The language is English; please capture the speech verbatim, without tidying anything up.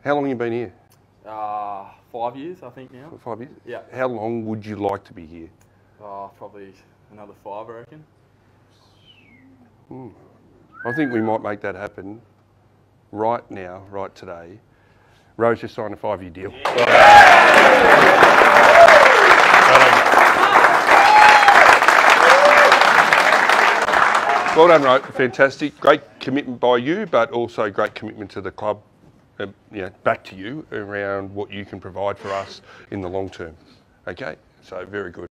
How long have you been here? Uh, five years, I think now. Five years? Yeah. How long would you like to be here? Uh, probably another five, I reckon. Hmm. I think we might make that happen right now, right today. Rose just signed a five-year deal. Well done, Rose. Fantastic. Great commitment by you, but also great commitment to the club, uh, you know, back to you around what you can provide for us in the long term. Okay? So very good.